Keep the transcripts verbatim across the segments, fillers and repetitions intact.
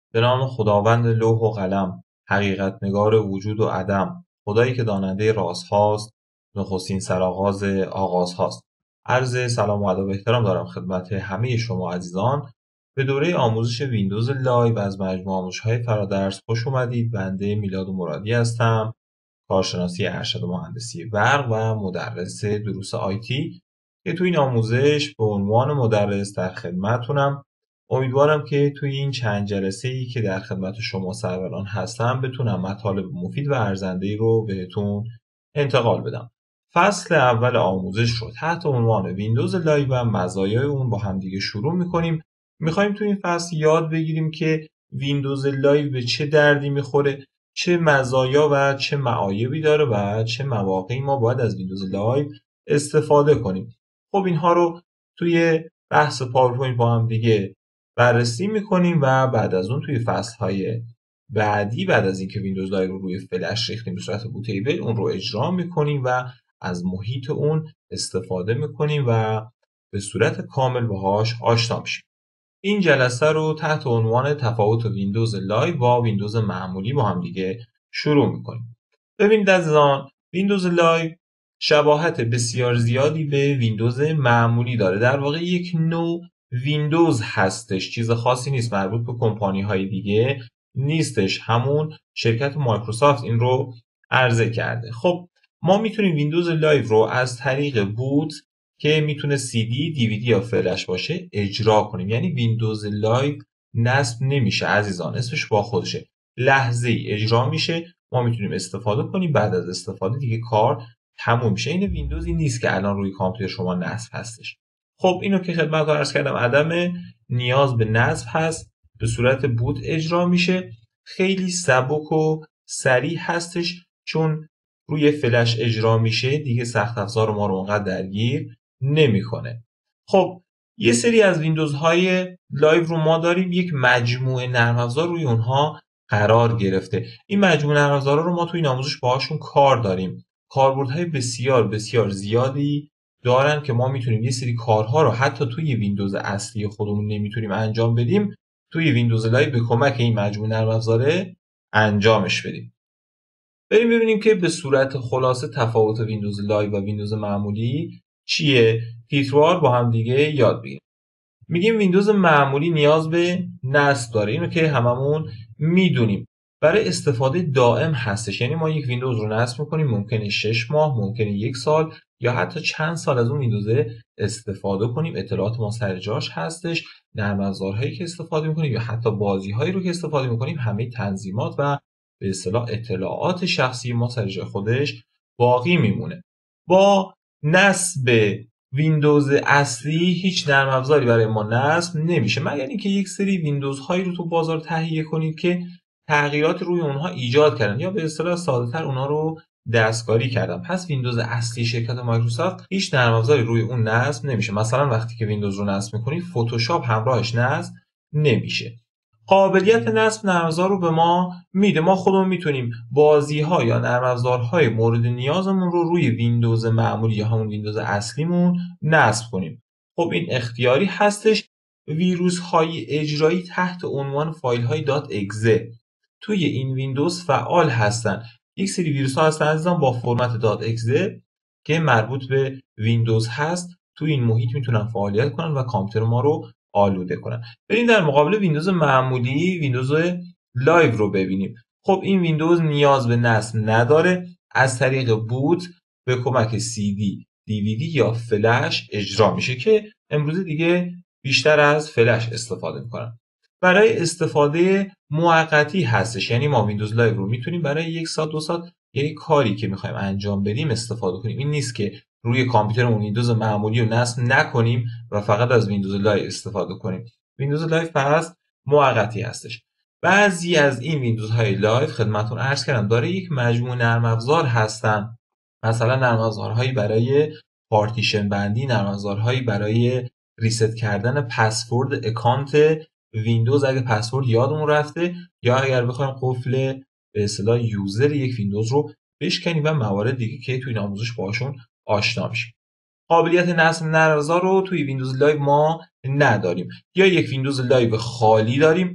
به نام خداوند لوح و قلم، حقیقت نگار وجود و عدم، خدایی که داننده راز هاست، نخستین سرآغاز آغاز هاست. عرض سلام و ادب و احترام دارم خدمت همه شما عزیزان. به دوره آموزش ویندوز لایو از مجموعه آموزش‌های فرادرس خوش اومدید. بنده میلاد مرادی هستم، کارشناسی ارشد و مهندسی برق و مدرس دروس آیتی که تو این آموزش به عنوان مدرس در خدمتتونم. امیدوارم که توی این چند جلسه‌ای که در خدمت شما سروران هستم بتونم مطالب مفید و ارزنده‌ای رو بهتون انتقال بدم. فصل اول آموزش رو تحت عنوان ویندوز لایو و مزایای اون با همدیگه شروع می‌کنیم. می‌خوایم توی این فصل یاد بگیریم که ویندوز لایو به چه دردی می‌خوره، چه مزایا و چه معایبی داره و چه مواقعی ما باید از ویندوز لایو استفاده کنیم. خب اینها رو توی بحث پاورپوینت با هم دیگه بررسی میکنیم و بعد از اون توی فصل‌های بعدی، بعد از اینکه ویندوز لایو رو روی فلش ریختیم به صورت بوتیبل، اون رو اجرا میکنیم و از محیط اون استفاده میکنیم و به صورت کامل باهاش آشنا میشیم. این جلسه رو تحت عنوان تفاوت ویندوز لایو با ویندوز معمولی با هم دیگه شروع میکنیم. ببینید عزیزان، ویندوز لایو شباهت بسیار زیادی به ویندوز معمولی داره. در واقع یک نوع ویندوز هستش، چیز خاصی نیست، مربوط به کمپانی های دیگه نیستش، همون شرکت مایکروسافت این رو عرضه کرده. خب ما میتونیم ویندوز لایو رو از طریق بوت که میتونه سی دی، دیویدی یا فلش باشه اجرا کنیم. یعنی ویندوز لایو نصب نمیشه عزیزان، اسمش با خودشه، لحظه ای اجرا میشه، ما میتونیم استفاده کنیم، بعد از استفاده دیگه کار تموم میشه. این ویندوزی نیست که الان روی کامپیوتر شما نصب هستش. خب اینو که خدمتتون عرض کردم، عدم نیاز به نصب هست، به صورت بوت اجرا میشه، خیلی سبک و سریع هستش، چون روی فلش اجرا میشه دیگه سخت افزار ما رو اونقدر درگیر نمیکنه. خب یه سری از ویندوزهای لایو رو ما داریم، یک مجموعه نرم افزار روی اونها قرار گرفته. این مجموعه نرم افزارها رو ما توی این آموزش باهاشون کار داریم. کاربردهای بسیار بسیار زیادی دارن که ما میتونیم یه سری کارها رو حتی توی ویندوز اصلی خودمون نمیتونیم انجام بدیم، توی ویندوز لایو به کمک این مجموعه نرم افزاره انجامش بدیم. بریم ببینیم که به صورت خلاصه تفاوت ویندوز لایو و ویندوز معمولی چیه. تیتروار با هم دیگه یاد بگیریم. میگیم ویندوز معمولی نیاز به نصب داره، اینو که هممون میدونیم، برای استفاده دائم هستش. یعنی ما یک ویندوز رو نصب میکنیم، ممکنه شش ماه، ممکنه یک سال یا حتی چند سال از اون ویندوز استفاده کنیم. اطلاعات ما سر جاش هستش، نرم افزارهایی که استفاده میکنیم یا حتی بازیهایی رو که استفاده میکنیم، همه تنظیمات و به اصطلاح اطلاعات شخصی ما سر جای خودش باقی میمونه. با نصب ویندوز اصلی هیچ نرم افزاری برای ما نصب نمیشه، مگر اینکه یک سری ویندوز هایی رو تو بازار تهیه کنید که تغییرات روی اونها ایجاد کردن یا به اصطلاح ساده‌تر اونها رو دستکاری کردن. پس ویندوز اصلی شرکت مایکروسافت هیچ نرم افزاری روی اون نصب نمیشه. مثلا وقتی که ویندوز رو نصب میکنید، فتوشاپ همراهش نصب نمیشه. قابلیت نصب نرم افزار رو به ما میده، ما خودمون میتونیم بازی ها یا نرم افزارهای مورد نیازمون رو روی ویندوز معمولی یا همون ویندوز اصلیمون نصب کنیم. خب این اختیاری هستش. ویروس های اجرایی تحت عنوان فایل های .exe توی این ویندوز فعال هستن. یک سری ویروس ها هستن عزیزان با فرمت .exe که مربوط به ویندوز هست، توی این محیط میتونن فعالیت کنن و کامپیوتر ما رو آلوده کنن. بریم در مقابل ویندوز معمولی ویندوز لایو رو ببینیم. خب این ویندوز نیاز به نصب نداره، از طریق بوت به کمک سی دی، دیویدی یا فلش اجرا میشه که امروز دیگه بیشتر از فلش استفاده میکنن. برای استفاده موقتی هستش، یعنی ما ویندوز لایو رو میتونیم برای یک ساعت دو ساعت یعنی کاری که میخوایم انجام بدیم استفاده کنیم. این نیست که روی کامپیوترمون ویندوز معمولی رو نصب نکنیم و فقط از ویندوز لایو استفاده کنیم. ویندوز لایو فقط موقتی هستش. بعضی از این ویندوزهای لایو خدمتتون عرض کردم داره یک مجموعه نرم افزار هستن، مثلا نرم افزارهایی برای پارتیشن بندی، نرم افزارهایی برای ریست کردن پسورد اکانت ویندوز اگه پسورد یادمون رفته، یا اگر بخوایم قفل به اصطلاح یوزر یک ویندوز رو بشکنیم و موارد دیگه که توی این آموزش باشون آشنا میشیم. قابلیت نصب نرم افزار رو توی ویندوز لایو ما نداریم، یا یک ویندوز لایو خالی داریم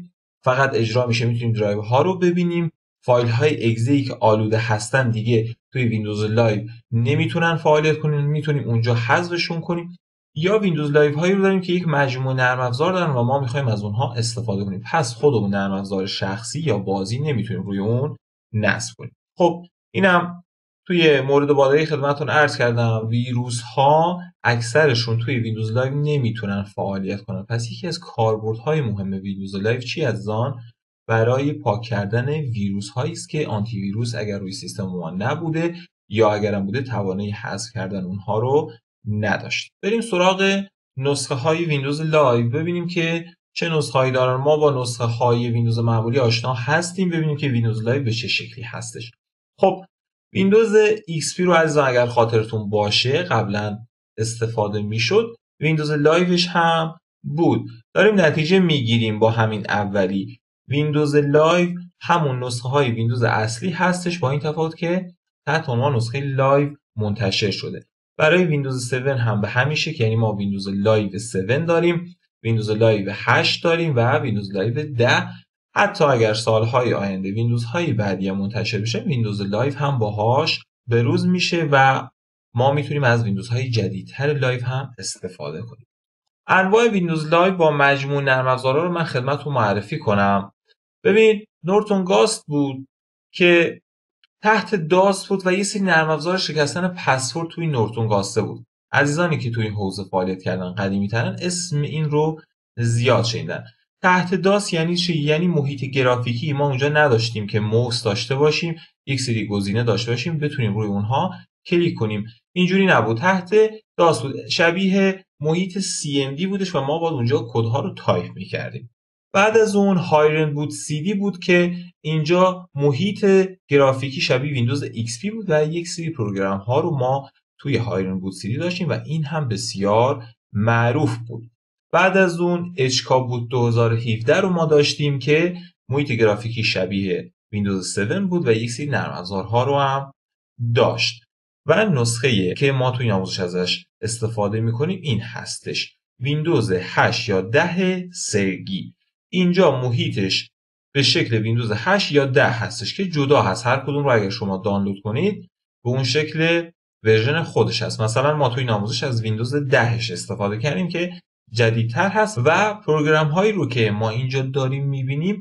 فقط اجرا میشه، میتونیم درایو ها رو ببینیم. فایل های اگزی ای که آلوده هستن دیگه توی ویندوز لایو نمیتونن فعالیت کنن، میتونیم اونجا حذفشون کنیم. یا ویندوز لایو هایی رو داریم که یک مجموعه نرم افزار دارن و ما میخوایم از اونها استفاده کنیم، پس خودمون نرم افزار شخصی یا بازی نمیتونیم روی اون نصب کنیم. خب اینم توی مورد بالایی خدمتتون عرض کردم ویروس ها اکثرشون توی ویندوز لایو نمیتونن فعالیت کنن. پس یکی از کاربردهای مهم ویندوز لایو چی عزیزان؟ برای پاک کردن ویروس هایی است که آنتی ویروس اگر روی سیستم ما نبوده یا اگرم بوده توانایی حذف کردن اونها رو نداشت. بریم سراغ نسخه های ویندوز لایو ببینیم که چه نسخه هایی دارن. ما با نسخه های ویندوز معمولی آشنا هستیم، ببینیم که ویندوز لایو به چه شکلی هستش. خب ویندوز ایکس پی رو عزیزان اگر خاطرتون باشه قبلا استفاده میشد، ویندوز لایوش هم بود. داریم نتیجه میگیریم با همین اولی. ویندوز لایو همون نسخه های ویندوز اصلی هستش، با این تفاوت که تحت عنوان نسخه لایو منتشر شده. برای ویندوز هفت هم به همین شکل، یعنی ما ویندوز لایو هفت داریم، ویندوز لایو هشت داریم و ویندوز لایو ده. حتی اگر سالهای آینده ویندوزهای بعدی هم منتشر بشه، ویندوز لایو هم باهاش بروز میشه و ما میتونیم از ویندوزهای جدیدتر لایو هم استفاده کنیم. انواع ویندوز لایو با مجموع نرم افزارها رو من خدمتتون معرفی کنم. ببینید نورتون گاست بود که تحت داس بود و یه سری نرم افزار شکستن پسورد توی نورتون گاسته بود. عزیزانی که توی این حوزه فعالیت کردن قدیمی ترن اسم این رو زیاد شنیدن. تحت داس یعنی چی؟ یعنی محیط گرافیکی ما اونجا نداشتیم که موس داشته باشیم، یک سری گزینه داشته باشیم بتونیم روی اونها کلیک کنیم. اینجوری نبود. تحت داس بود، شبیه محیط سی ام دی بودش و ما باید اونجا کدها رو تایپ می‌کردیم. بعد از اون هایرن بود سی دی بود که اینجا محیط گرافیکی شبیه ویندوز ایکس پی بود و یک سری پروگرام ها رو ما توی هایرن بود سی دی داشتیم و این هم بسیار معروف بود. بعد از اون اچکا بود دو هزار و هفده رو ما داشتیم که محیط گرافیکی شبیه ویندوز هفت بود و یک سری نرم افزارها رو هم داشت. و نسخه که ما توی آموزش ازش استفاده میکنیم این هستش، ویندوز هشت یا ده سرگی. اینجا محیطش به شکل ویندوز هشت یا ده هستش که جدا هست، هر کدوم رو اگر شما دانلود کنید به اون شکل ورژن خودش هست. مثلا ما توی این آموزش از ویندوز دهش استفاده کردیم که جدیدتر هست و پروگرام هایی رو که ما اینجا داریم میبینیم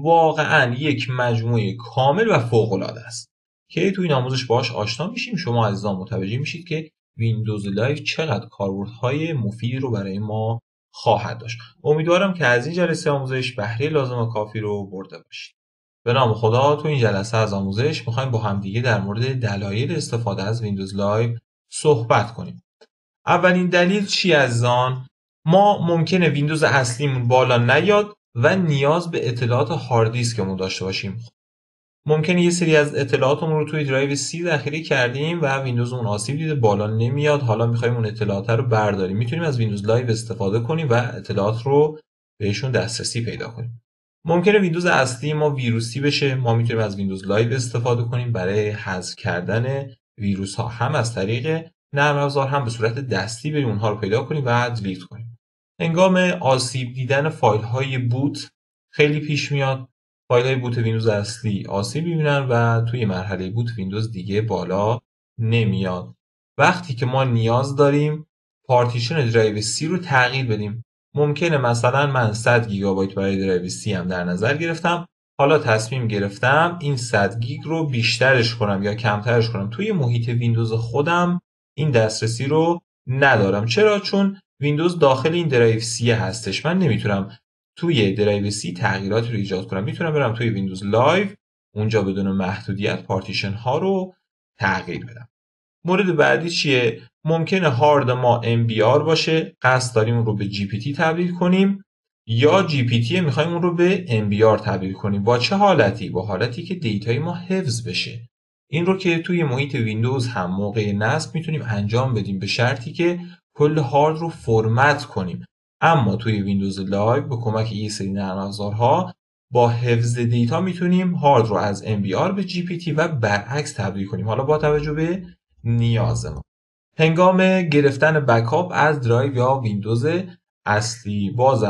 واقعا یک مجموعه کامل و فوق العاده است که توی این آموزش باهاش آشنا میشیم. شما عزیزان متوجه میشید که ویندوز لایو چقدر کاربردهای مفیدی رو برای ما خواهد داشت. امیدوارم که از این جلسه آموزش بهره لازم و کافی رو برده باشید. به نام خدا تو این جلسه از آموزش میخوایم با هم دیگه در مورد دلایل استفاده از ویندوز لایو صحبت کنیم. اولین دلیل چی عزیزان؟ ما ممکنه ویندوز اصلیمون بالا نیاد و نیاز به اطلاعات هارد دیسکمون داشته باشیم. ممکنه یه سری از اطلاعاتمون رو توی درایو سی ذخیره کردیم و ویندوز اون آسیب دیده بالا نمیاد، حالا میخوایم اون اطلاعات رو برداریم. میتونیم از ویندوز لایو استفاده کنیم و اطلاعات رو بهشون دسترسی پیدا کنیم. ممکنه ویندوز اصلی ما ویروسی بشه، ما میتونیم از ویندوز لایو استفاده کنیم برای حذف کردن ویروس ها، هم از طریق نرم افزار هم به صورت دستی بریم اونها رو پیدا کنیم و دیلیت کنیم. هنگام آسیب دیدن فایل های بوت خیلی پیش میاد، فایل های بوت ویندوز اصلی آسیب میبینن و توی مرحله بوت ویندوز دیگه بالا نمیاد. وقتی که ما نیاز داریم پارتیشن درایو سی رو تغییر بدیم، ممکنه مثلا من صد گیگابایت برای درایو سی هم در نظر گرفتم، حالا تصمیم گرفتم این صد گیگ رو بیشترش کنم یا کمترش کنم. توی محیط ویندوز خودم این دسترسی رو ندارم. چرا؟ چون ویندوز داخل این درایو سی هستش، من نمیتونم توی درایو سی تغییراتی رو ایجاد کنم. میتونم برم توی ویندوز لایو اونجا بدون محدودیت پارتیشن ها رو تغییر بدم. مورد بعدی چیه؟ ممکنه هارد ما ام بی آر باشه، قصد داریم اون رو به جی پی تی تبدیل کنیم، یا جی پی تی میخوایم اون رو به ام بی آر تبدیل کنیم. با چه حالتی؟ با حالتی که دیتای ما حفظ بشه. این رو که توی محیط ویندوز هم موقع نصب میتونیم انجام بدیم به شرطی که کل هارد رو فرمت کنیم. اما توی ویندوز لایو به کمک یه سری نرم افزارها با حفظ دیتا میتونیم هارد رو از ام بی آر به جی پی تی و برعکس تبدیل کنیم، حالا با توجه به نیاز ما. هنگام گرفتن بکاپ از درایو یا ویندوز اصلی بازم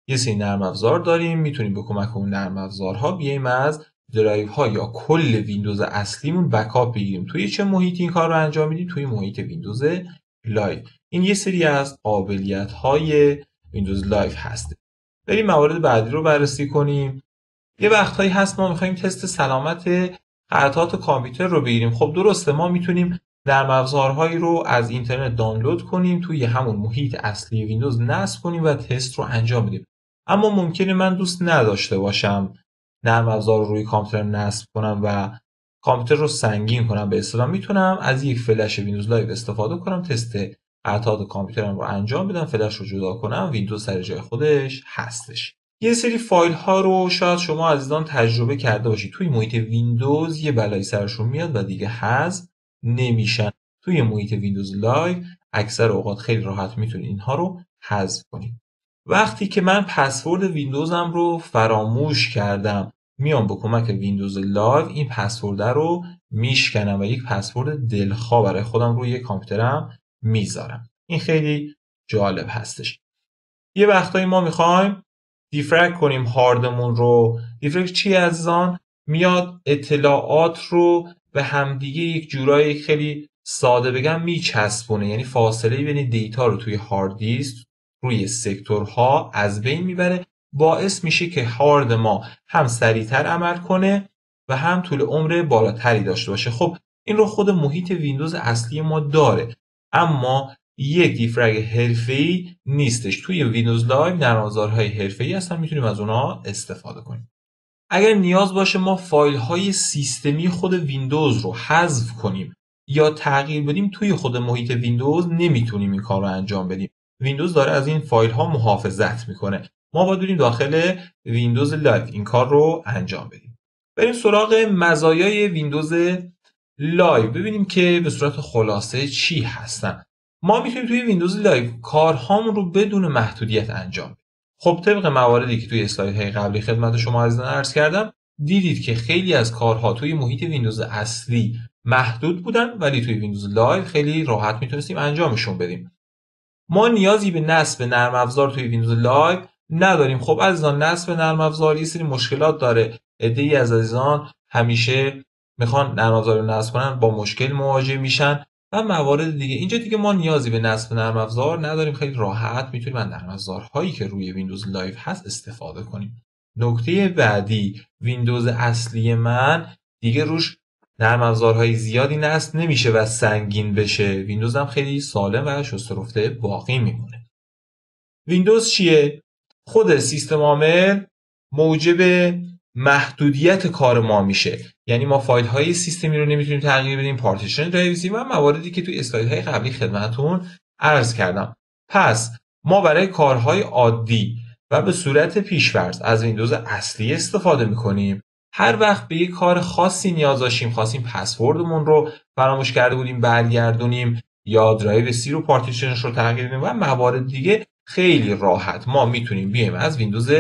یه سری نرم افزار داریم، میتونیم به کمک اون نرم افزارها بیایم از درایو ها یا کل ویندوز اصلیمون بکاپ بگیریم. توی چه محیطی این کار رو انجام میدیم؟ توی محیط ویندوز لایو. این یه سری از قابلیت های ویندوز لایو هست. بریم موارد بعدی رو بررسی کنیم. یه وقتهایی هست ما میخوایم تست سلامت قطعات کامپیوتر رو بگیریم. خب درسته، ما میتونیم نرم افزارهایی رو از اینترنت دانلود کنیم، توی همون محیط اصلی ویندوز نصب کنیم و تست رو انجام بدیم. اما ممکنه من دوست نداشته باشم نرم افزار رو روی کامپیوتر نصب کنم و کامپیوتر رو سنگین کنم. به اصطلاح میتونم از یک فلش ویندوز لایو استفاده کنم، تست قطعات کامپیوترم رو انجام بدم، فلش رو جدا کنم، ویندوز سر جای خودش هستش. یه سری فایل ها رو شاید شما عزیزان تجربه کرده باشید، توی محیط ویندوز یه بلایی سرشون میاد و دیگه حذف نمیشن. توی محیط ویندوز لایو اکثر اوقات خیلی راحت میتونید اینها رو حذف کنید. وقتی که من پسورد ویندوزم رو فراموش کردم، میام با کمک ویندوز لایو این پسورد رو میشکنم و یک پسورد دلخواه برای خودم روی کامپیوترم میذارم. این خیلی جالب هستش. یه وقتایی ما میخوایم دیفرگ کنیم هاردمون رو. دیفرگ چی عزیزان؟ میاد اطلاعات رو به همدیگه یک جورایی خیلی ساده بگم میچسبونه، یعنی فاصله بین دیتا رو توی هارد دیسک روی سکتورها از بین میبره، باعث میشه که هارد ما هم سریعتر عمل کنه و هم طول عمر بالاتری داشته باشه. خب این رو خود محیط ویندوز اصلی ما داره، اما یک دیفرگ حرفه‌ای نیستش. توی ویندوز لایو نرم افزارهای حرفه‌ای هستن، میتونیم از اونها استفاده کنیم. اگر نیاز باشه ما فایل های سیستمی خود ویندوز رو حذف کنیم یا تغییر بدیم توی خود محیط ویندوز، نمیتونیم این کار رو انجام بدیم. ویندوز داره از این فایل ها محافظت میکنه. ما باید بریم داخل ویندوز لایو این کار رو انجام بدیم. بریم سراغ مزایای ویندوز لایو، ببینیم که به صورت خلاصه چی هستن. ما میتونیم توی ویندوز لایو کارهامون رو بدون محدودیت انجام بدیم. خب طبق مواردی که توی اسلایدهای قبلی خدمت شما عزیزان عرض کردم، دیدید که خیلی از کارها توی محیط ویندوز اصلی محدود بودن، ولی توی ویندوز لایو خیلی راحت میتونستیم انجامشون بدیم. ما نیازی به نصب نرم افزار توی ویندوز لایو نداریم. خب عزیزان، نصب نرم افزار یه سری مشکلات داره. عده‌ای از عزیزان همیشه میخوان نرم افزار رو نصب کنن، با مشکل مواجه میشن و موارد دیگه. اینجا دیگه ما نیازی به نصب نرم افزار نداریم، خیلی راحت میتونیم از نرم افزارهایی که روی ویندوز لایو هست استفاده کنیم. نکته بعدی، ویندوز اصلی من دیگه روش نرم افزارهای زیادی نصب نمیشه و سنگین بشه. ویندوز هم خیلی سالم و شسته رفته باقی میمونه. ویندوز چیه؟ خود سیستم عامل موجب محدودیت کار ما میشه، یعنی ما فایل های سیستمی رو نمیتونیم تغییر بدیم، پارتیشن جایگزین و مواردی که توی اسلاید های قبلی خدمتتون عرض کردم. پس ما برای کارهای عادی و به صورت پیش‌فرض از ویندوز اصلی استفاده میکنیم. هر وقت به یک کار خاصی نیاز داشتیم، خواستیم پسوردمون رو فراموش کرده بودیم برگردونیم یا درایو سی رو پارتیشنش رو تغییر بدیم و موارد دیگه، خیلی راحت ما میتونیم بیایم از ویندوز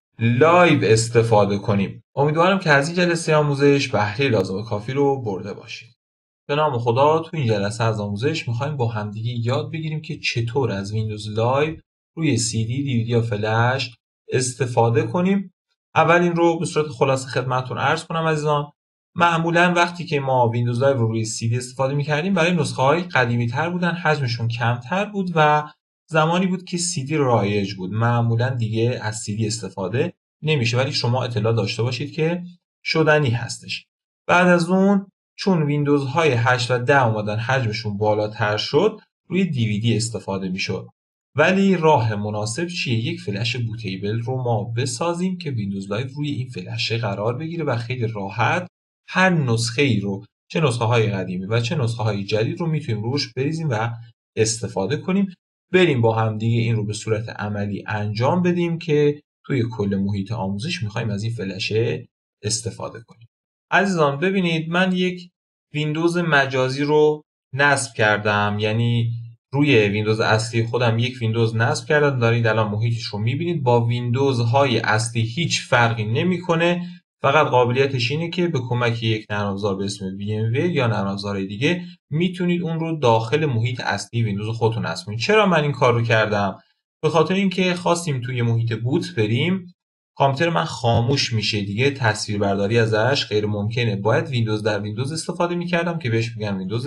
لایو استفاده کنیم. امیدوارم که از این جلسه آموزش بهره لازم و کافی رو برده باشید. به نام خدا، تو این جلسه از آموزش میخوایم با همدیگه یاد بگیریم که چطور از ویندوز لایو روی سی دی، دیویدی یا فلش استفاده کنیم. اول این رو به صورت خلاصه خدمتتون عرض کنم عزیزان. معمولا وقتی که ما ویندوز لایو رو روی سی دی استفاده میکردیم، برای نسخه های قدیمی تر بودن، حجمشون کمتر بود و زمانی بود که سی دی رایج بود. معمولا دیگه از سی دی استفاده نمیشه، ولی شما اطلاع داشته باشید که شدنی هستش. بعد از اون چون ویندوز های هشت و ده اومدن حجمشون بالاتر شد، روی دیویدی استفاده میشد. ولی راه مناسب چیه؟ یک فلش بوتیبل رو ما بسازیم که ویندوز لایو روی این فلشه قرار بگیره و خیلی راحت هر نسخه ای رو، چه نسخه های قدیمی و چه نسخه های جدید رو میتونیم روش بریزیم و استفاده کنیم. بریم با هم دیگه این رو به صورت عملی انجام بدیم که توی کل محیط آموزش میخوایم از این فلشه استفاده کنیم. عزیزان ببینید، من یک ویندوز مجازی رو نصب کردم، یعنی روی ویندوز اصلی خودم یک ویندوز نصب کردم. دارید الان محیطش رو میبینید. با ویندوز های اصلی هیچ فرقی نمیکنه، فقط قابلیتش اینه که به کمک یک نرم افزار به اسم وی ام وی یا نرم افزارهای دیگه میتونید اون رو داخل محیط اصلی ویندوز خودتون نصب کنید. چرا من این کار رو کردم؟ به خاطر اینکه خواستیم توی محیط بوت بریم، کامپیوتر من خاموش میشه دیگه، تصویربرداری ازش غیر ممکنه. باید ویندوز در ویندوز استفاده میکردم که بهش میگن ویندوز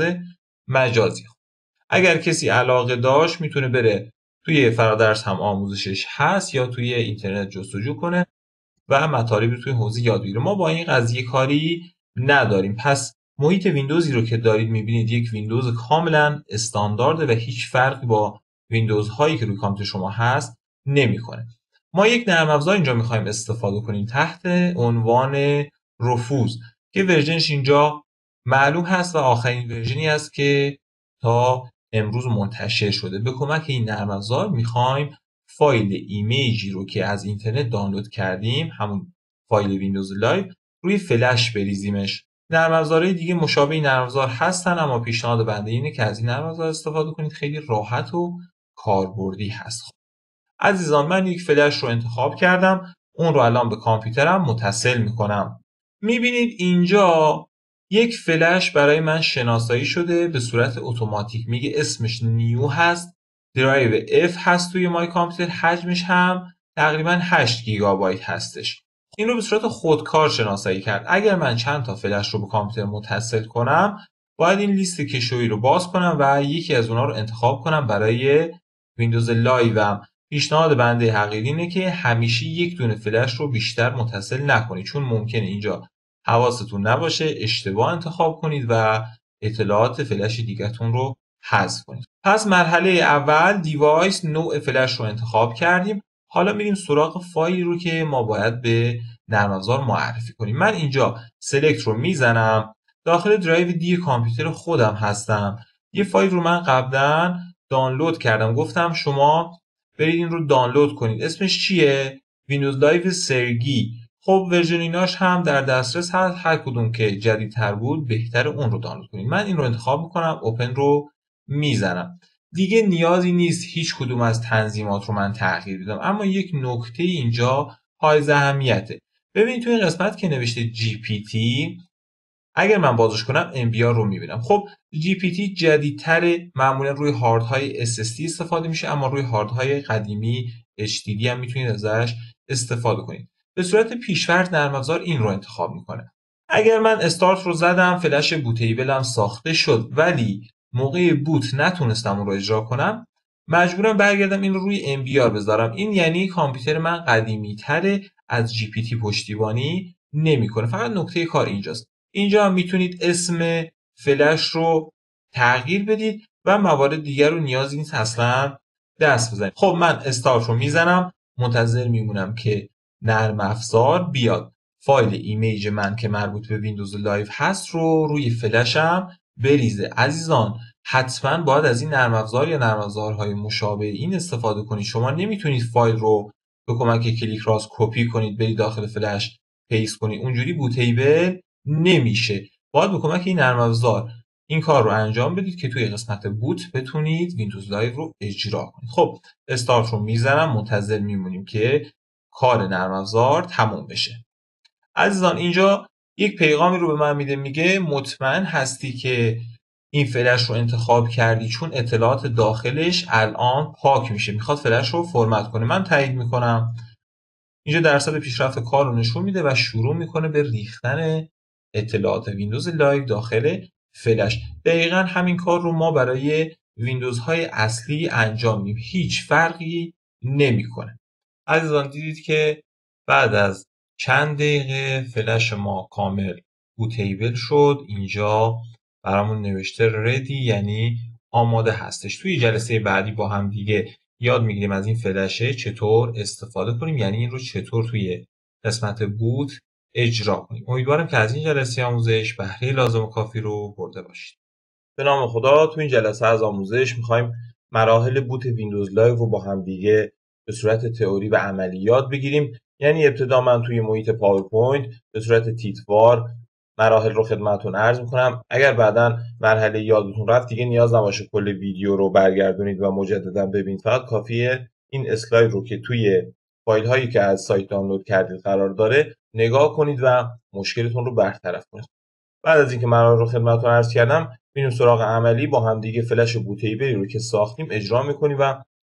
مجازی. اگر کسی علاقه داشت میتونه بره توی فرادرس هم آموزشش هست یا توی اینترنت جستجو کنه و مطالبی توی حوزه یاد بگیره. ما با این قضیه کاری نداریم. پس محیط ویندوزی رو که دارید میبینید یک ویندوز کاملا استاندارده و هیچ فرقی با ویندوز هایی که روی کامپیوتر شما هست نمیکنه. ما یک نرم افزار اینجا میخوایم استفاده کنیم تحت عنوان رفوز که ورژنش اینجا معلوم هست و آخرین ورژنی است که تا امروز منتشر شده. به کمک این نرم افزار میخوایم فایل ایمیجی رو که از اینترنت دانلود کردیم، همون فایل ویندوز لایو، روی فلش بریزیمش. نرم افزارهای دیگه مشابه این نرم افزار هستن، اما پیشنهاد بنده اینه که از این نرم افزار استفاده کنید، خیلی راحت و کاربردی هست. خب عزیزان، من یک فلش رو انتخاب کردم، اون رو الان به کامپیوترم متصل میکنم. میبینید اینجا یک فلش برای من شناسایی شده به صورت اتوماتیک، میگه اسمش نیو هست، درایو اف هست توی مای کامپیوتر، حجمش هم تقریبا هشت گیگابایت هستش. این رو به صورت خودکار شناسایی کرد. اگر من چند تا فلش رو به کامپیوتر متصل کنم، باید این لیست کشویی رو باز کنم و یکی از اونها رو انتخاب کنم برای ویندوز لایوم. پیشنهاد بنده حقیقی اینه که همیشه یک دونه فلش رو بیشتر متصل نکنید، چون ممکنه اینجا حواستون نباشه اشتباه انتخاب کنید و اطلاعات فلش دیگه‌تون رو حذف کنید. پس مرحله اول دیوایس نوع فلش رو انتخاب کردیم. حالا میریم سراغ فایلی رو که ما باید به نرم افزار معرفی کنیم. من اینجا سلکت رو میزنم، داخل درایو دی کامپیوتر خودم هستم. یه فایل رو من قبلا دانلود کردم، گفتم شما برید این رو دانلود کنید. اسمش چیه؟ ویندوز لایو سرگی. خب ورژنیناش هم در دسترس هست، هر کدوم که جدیدتر بود بهتر اون رو دانلود کنید. من این رو انتخاب میکنم، اوپن رو میزنم. دیگه نیازی نیست هیچ کدوم از تنظیمات رو من تغییر بدم، اما یک نکته اینجا حائز اهمیته. ببینید تو این قسمت که نوشته جی پی تی، اگر من بازش کنم ام بی آر رو میبینم. خب جی پی تی جدیدتره، معمولا روی هاردهای اس اس دی استفاده میشه، اما روی هاردهای قدیمی اچ دی دی هم میتونید ازش استفاده کنید. به صورت پیشفرض نرم افزار این رو انتخاب میکنه. اگر من استارت رو زدم، فلش بوتیبلم ساخته شد، ولی موقع بوت نتونستم اون رو اجرا کنم، مجبورم برگردم این رو روی ام بی آر بذارم. این یعنی کامپیوتر من قدیمی تره، از جی پی تی پشتیبانی نمیکنه. فقط نکته کار اینجاست. اینجا هم میتونید اسم فلش رو تغییر بدید و موارد دیگر رو نیازی نیست اصلا دست بزنید. خب من استارت رو میزنم، منتظر میمونم که نرم افزار بیاد فایل ایمیج من که مربوط به ویندوز لایو هست رو روی فلشم بریزه. عزیزان حتما باید از این نرم افزار یا نرم افزارهای مشابه این استفاده کنید. شما نمیتونید فایل رو به کمک کلیک راست کپی کنید برید داخل فلش پیست کنید، اونجوری بوتیبل نمیشه. باید به کمک این نرم افزار این کار رو انجام بدید که توی قسمت بوت بتونید ویندوز لایو رو اجرا کنید. خب استارت رو میزنم، منتظر میمونیم که کار نرم افزار تموم بشه. عزیزان اینجا یک پیغامی رو به من میده، میگه مطمئن هستی که این فلش رو انتخاب کردی، چون اطلاعات داخلش الان پاک میشه، میخواد فلش رو فرمت کنه. من تایید میکنم. اینجا درصد پیشرفت کار رو نشون میده و شروع میکنه به ریختن اطلاعات ویندوز لایو داخل فلش. دقیقا همین کار رو ما برای ویندوز های اصلی انجام میدیم، هیچ فرقی نمیکنه. عزیزان دیدید که بعد از چند دقیقه فلش ما کامل بوتیبل شد. اینجا برامون نوشته ردی، یعنی آماده هستش. توی جلسه بعدی با هم دیگه یاد میگیریم از این فلشه چطور استفاده کنیم، یعنی این رو چطور توی قسمت بوت اجرا کنیم. امیدوارم که از این جلسه آموزش بهره لازم و کافی رو برده باشید. به نام خدا، تو این جلسه از آموزش میخوایم مراحل بوت ویندوز لایو رو با هم دیگه به صورت تئوری و عملی یاد بگیریم. یعنی ابتدا من توی محیط پاورپوینت به صورت تیتروار مراحل رو خدمتتون عرض میکنم. اگر بعداً مرحله یادتون رفت دیگه نیاز نباشه کل ویدیو رو برگردونید و مجددا ببینید، فقط کافیه این اسلاید رو که توی فایل هایی که از سایت دانلود کردید قرار داره نگاه کنید و مشکلتون رو برطرف کنید. بعد از اینکه مراحل رو خدمتتون عرض کردم، میریم سراغ عملی. با هم دیگه فلش بوتیبلی رو که ساختیم اجرا میکنیم و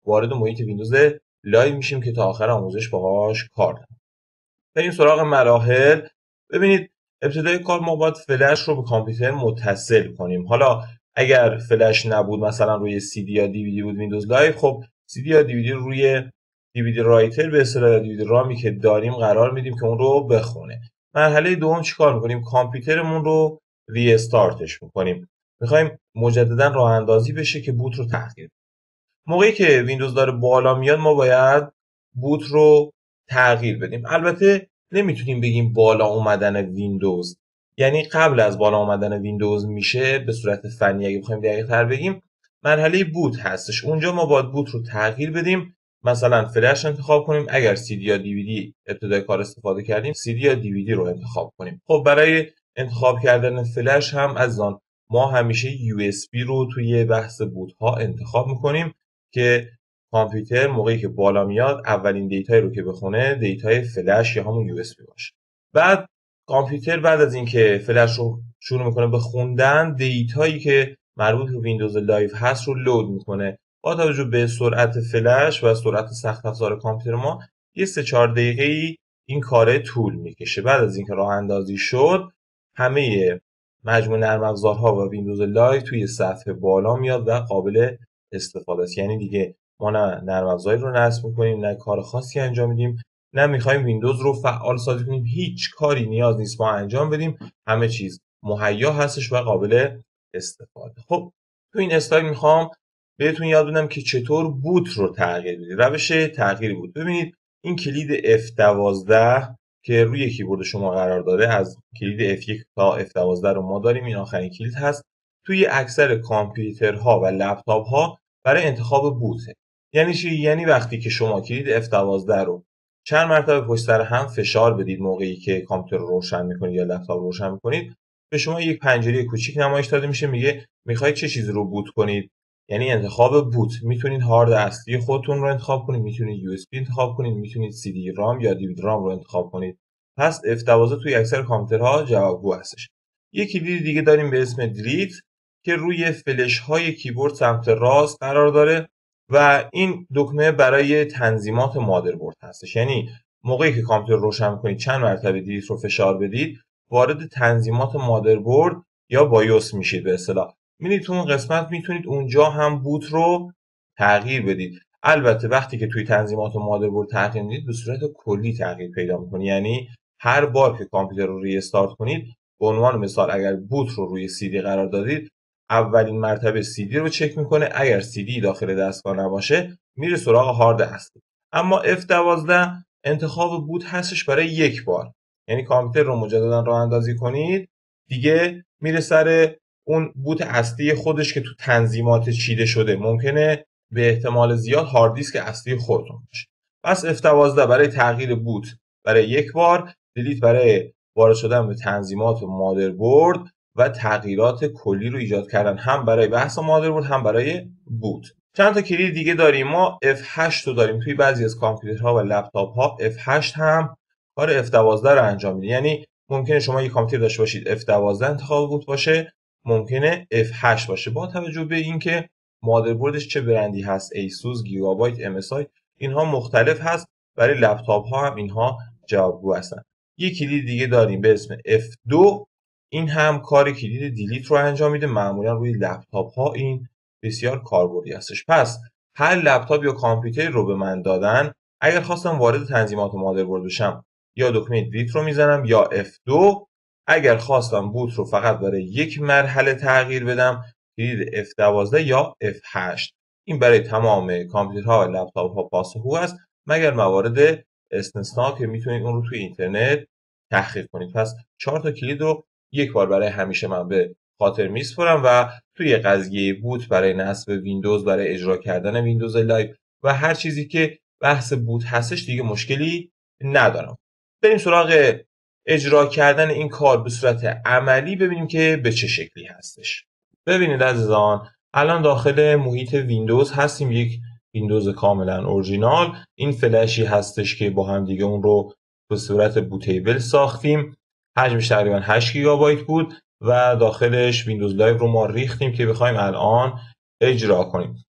وارد محیط ویندوز لایو میشیم که تا آخر آموزش باهاش کار داریم. بریم سراغ مراحل. ببینید ابتدای کار ما باید فلش رو به کامپیوتر متصل کنیم. حالا اگر فلش نبود، مثلا روی سی دی یا دی وی دی بود ویندوز لایو، خب سی دی یا دی وی دی رو روی دی وی دی رایتر به اصطلاح دی وی دی رامی که داریم قرار میدیم که اون رو بخونه. مرحله دوم چیکار میکنیم؟ کامپیوترمون رو ری استارتش میکنیم. میخوایم مجددا راه اندازی بشه که بوت رو تغییر. موقعی که ویندوز داره بالا میاد ما باید بوت رو تغییر بدیم. البته نمیتونیم بگیم بالا اومدن ویندوز، یعنی قبل از بالا اومدن ویندوز میشه. به صورت فنی اگه بخوایم دقیق تر بگیم مرحله بوت هستش. اونجا ما باید بوت رو تغییر بدیم. مثلا فلش انتخاب کنیم، اگر سی دی یا دی وی دی ابتدای کار استفاده کردیم سی دی یا دی وی دی رو انتخاب کنیم. خب برای انتخاب کردن فلش هم از آن ما همیشه یو اس بی رو توی بحث بوت ها انتخاب میکنیم که کامپیوتر موقعی که بالا میاد اولین دیتایی رو که بخونه دیتای فلش یا همون یو اس بی باشه. بعد کامپیوتر بعد از اینکه فلش رو شروع میکنه به خوندن، دیتایی که مربوط به ویندوز لایو هست رو لود میکنه. با توجه به سرعت فلش و سرعت سخت افزار کامپیوتر ما یه سه چهار دقیقه‌ای این کار طول میکشه. بعد از اینکه راه اندازی شد همه مجموع نرم افزارها و ویندوز لایو توی سطح بالا میاد و قابل استفاده است. یعنی دیگه ما نه نرم افزاری رو نصب می‌کنیم، نه کار خاصی انجام میدیم، نه می‌خوایم ویندوز رو فعال سازی کنیم. هیچ کاری نیاز نیست ما انجام بدیم. همه چیز مهیا هستش و قابل استفاده. خب تو این اسلاید میخوام بهتون یاد بدم که چطور بوت رو تغییر بدید. روش تغییر بوت. ببینید این کلید اف دوازده که روی کیبورد شما قرار داره، از کلید اف یک تا اف دوازده رو ما داریم، این آخرین کلید هست. توی اکثر کامپیوترها و لپتاپ‌ها برای انتخاب بوته. یعنی چی؟ یعنی وقتی که شما کلید اف دوازده رو چند مرتبه پشت سر هم فشار بدید موقعی که کامپیوتر رو روشن می‌کنید یا لپتاپ رو روشن می‌کنید، به شما یک پنجره کوچیک نمایش داده میشه، میگه می‌خواید چه چیزی رو بوت کنید. یعنی انتخاب بوت. میتونید هارد اصلی خودتون رو انتخاب کنید، میتونید یو اس بی انتخاب کنید، میتونید سی دی رام یا دی وی دی رام رو انتخاب کنید. پس اف دوازده توی اکثر کامپیوترها جوابگو هستش. یک کلید دیگه داریم به اسم دیلیت که روی فلش های کیبورد سمت راست قرار داره و این دکمه برای تنظیمات مادربرد هستش. یعنی موقعی که کامپیوتر روشن می‌کنید چند مرتبه دیلیت رو فشار بدید، وارد تنظیمات مادربرد یا بایوس میشید به اصطلاح. می‌بینید تو اون قسمت میتونید اونجا هم بوت رو تغییر بدید. البته وقتی که توی تنظیمات مادربرد تغییر میدید به صورت کلی تغییر پیدا می‌کنه. یعنی هر بار که کامپیوتر رو ری استارت کنید، به عنوان مثال اگر بوت رو روی سی دی قرار دادید، اولین مرتبه سی دی رو چک میکنه. اگر سی دی داخل دستگاه نباشه میره سراغ هارد اصلی. اما اف دوازده انتخاب بوت هستش برای یک بار. یعنی کامپیوتر رو مجددا راه اندازی کنید دیگه میره سر اون بوت اصلی خودش که تو تنظیمات چیده شده. ممکنه به احتمال زیاد هارد دیسک اصلی خودتون باشه. پس اف دوازده برای تغییر بوت برای یک بار، دیلیت برای وارد شدن به تنظیمات مادربرد و تغییرات کلی رو ایجاد کردن، هم برای بحث مادربرد هم برای بوت. چند تا کلید دیگه داریم. ما اف هشت رو داریم توی بعضی از کامپیوترها و لپتاپ‌ها. اف هشت هم کار اف دوازده رو انجام میده. یعنی ممکنه شما یک کامپیوتر داشته باشید اف دوازده انتخاب بوت باشه، ممکنه اف هشت باشه. با توجه به اینکه مادربردش چه برندی هست، ایسوس، گیگابایت، ام اس آی، اینها مختلف هست. برای لپتاپ‌ها هم اینها جوابگو هستن. یک کلید دیگه داریم به اسم اف دو. این هم کار کلید دیلیت رو انجام میده. معمولا روی لپتاپ ها این بسیار کاربردی هستش. پس هر لپتاپ یا کامپیوتر رو به من دادن، اگر خواستم وارد تنظیمات مادربرد بشم یا دکمه دیلیت رو میزنم یا اف دو. اگر خواستم بوت رو فقط برای یک مرحله تغییر بدم، کلید اف دوازده یا اف هشت. این برای تمام کامپیوترها و لپتاپ ها پاسخگو است مگر موارد استثنا که میتونید اون رو توی اینترنت تحقیق کنید. پس چهار تا کلید رو یک بار برای همیشه من به خاطر میسپرم و توی قضیه بوت برای نصب ویندوز، برای اجرا کردن ویندوز لایو و هر چیزی که بحث بوت هستش دیگه مشکلی ندارم. بریم سراغ اجرا کردن این کار به صورت عملی، ببینیم که به چه شکلی هستش. ببینید عزیزان، الان داخل محیط ویندوز هستیم، یک ویندوز کاملا اورجینال. این فلشی هستش که با هم دیگه اون رو به صورت بوتیبل ساختیم. حجمش تقریبا هشت گیگابایت بود و داخلش ویندوز لایو رو ما ریختیم که بخوایم الان اجرا کنیم.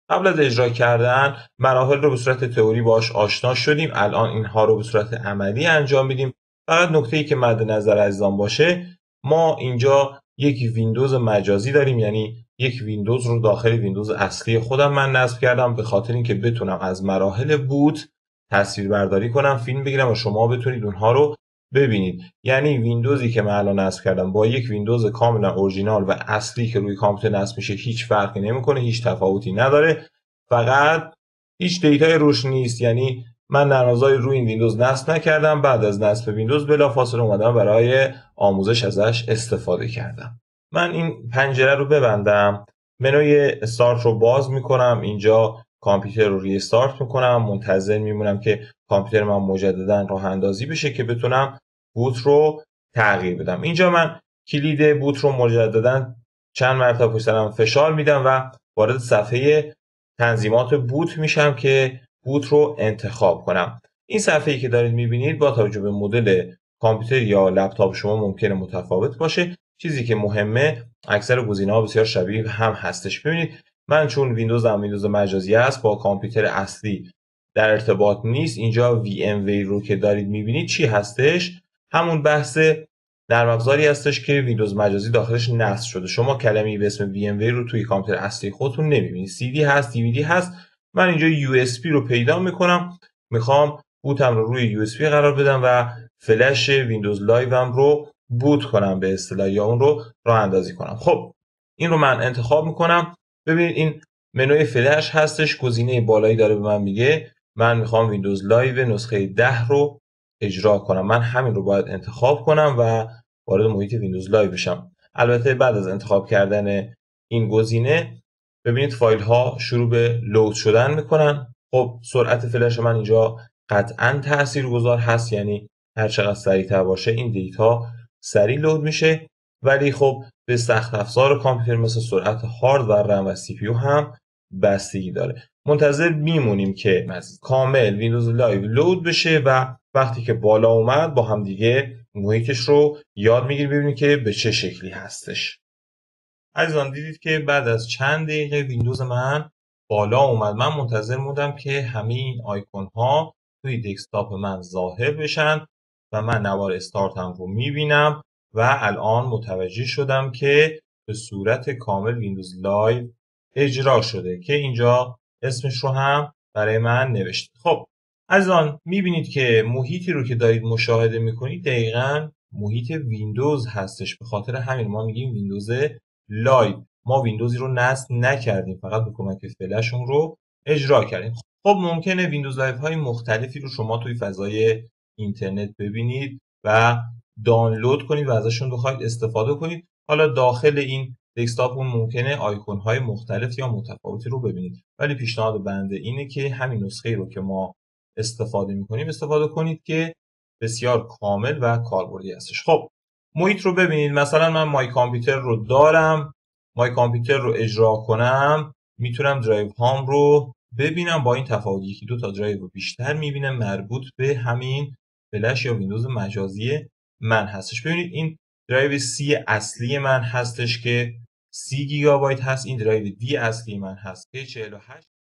قبل از اجرا کردن مراحل رو به صورت تئوری باش آشنا شدیم، الان اینها رو به صورت عملی انجام میدیم. فقط نکته‌ای که مد نظر عزیزان باشه، ما اینجا یک ویندوز مجازی داریم، یعنی یک ویندوز رو داخل ویندوز اصلی خودم من نصب کردم به خاطر اینکه بتونم از مراحل بوت تصویر برداری کنم، فیلم بگیرم و شما بتونید اونها رو ببینید. یعنی ویندوزی که من الان نصب کردم با یک ویندوز کاملا اورجینال و اصلی که روی کامپیوتر نصب میشه هیچ فرقی نمیکنه، هیچ تفاوتی نداره، فقط هیچ دیتای روش نیست. یعنی من نرم‌افزاری روی این ویندوز نصب نکردم، بعد از نصب ویندوز بلافاصله اومدم برای آموزش ازش استفاده کردم. من این پنجره رو ببندم، منوی استارت رو باز میکنم، اینجا کامپیوتر رو ریستارت میکنم، منتظر میمونم که کامپیوتر من مجددا راه اندازی بشه که بتونم بوت رو تغییر بدم. اینجا من کلید بوت رو مجددا چند مرتبه پشت سرم فشار میدم و وارد صفحه تنظیمات بوت میشم که بوت رو انتخاب کنم. این صفحه‌ای که دارید میبینید با توجه به مدل کامپیوتر یا لپتاپ شما ممکنه متفاوت باشه. چیزی که مهمه اکثر گزینه‌ها بسیار شبیه هم هستش. ببینید من چون ویندوزم ویندوز مجازی است با کامپیوتر اصلی در ارتباط نیست، اینجا وی ام وی رو که دارید میبینید چی هستش؟ همون بحث نرم افزاری هستش که ویندوز مجازی داخلش نصب شده. شما کلمه‌ای به اسم وی ام وی رو توی کامپیوتر اصلی خودتون نمیبینید. سی دی هست، دی وی دی هست. من اینجا یو اس بی رو پیدا میکنم، میخوام بوتم رو روی یو اس بی قرار بدم و فلش ویندوز لایوم رو بوت کنم به اصطلاح، یا اون رو راه اندازی کنم. خب این رو من انتخاب میکنم. ببینید این منوی فلش هستش، گزینه بالایی داره به من میگه من میخوام ویندوز لایو نسخه ده رو اجرا کنم. من همین رو باید انتخاب کنم و وارد محیط ویندوز لایو بشم. البته بعد از انتخاب کردن این گزینه ببینید فایل ها شروع به لود شدن میکنن. خب سرعت فلش من اینجا قطعا تاثیرگذار هست، یعنی هر چقدر سریعتر باشه این دیتا سریع لود میشه، ولی خب به سخت افزار کامپیوتر مثل سرعت هارد و رم و سی پی یو هم بستگی داره. منتظر میمونیم که کامل ویندوز لایو لود بشه و وقتی که بالا اومد با هم دیگه محیطش رو یاد میگیریم ببینیم که به چه شکلی هستش. عزیزان دیدید که بعد از چند دقیقه ویندوز من بالا اومد. من منتظر موندم که همه این آیکون ها توی دسکتاپ من ظاهر بشن و من نوار استارتم رو میبینم و الان متوجه شدم که به صورت کامل ویندوز لایو اجرا شده که اینجا اسمش رو هم برای من نوشته. خب عزیزان میبینید که محیطی رو که دارید مشاهده میکنید دقیقاً محیط ویندوز هستش، به خاطر همین ما میگیم ویندوز لایو. ما ویندوزی رو نصب نکردیم، فقط به کمک فلش اون رو اجرا کردیم. خب ممکنه ویندوز لایو های مختلفی رو شما توی فضای اینترنت ببینید و دانلود کنید و ازشون بخواید استفاده کنید. حالا داخل این دسکتاپ اون ممکنه آیکون های مختلف یا متفاوتی رو ببینید، ولی پیشنهاد بنده اینه که همین نسخه رو که ما استفاده میکنیم استفاده کنید که بسیار کامل و کاربردی هستش. خب محیط رو ببینید، مثلا من مای کامپیوتر رو دارم، مای کامپیوتر رو اجرا کنم میتونم درایو هام رو ببینم، با این تفاوت یکی دو تا درایو رو بیشتر میبینم مربوط به همین فلش یا ویندوز مجازی من هستش. ببینید این درایو سی اصلی من هستش که سی گیگابایت هست، این درایو دی اصلی من هست که چهل و هشت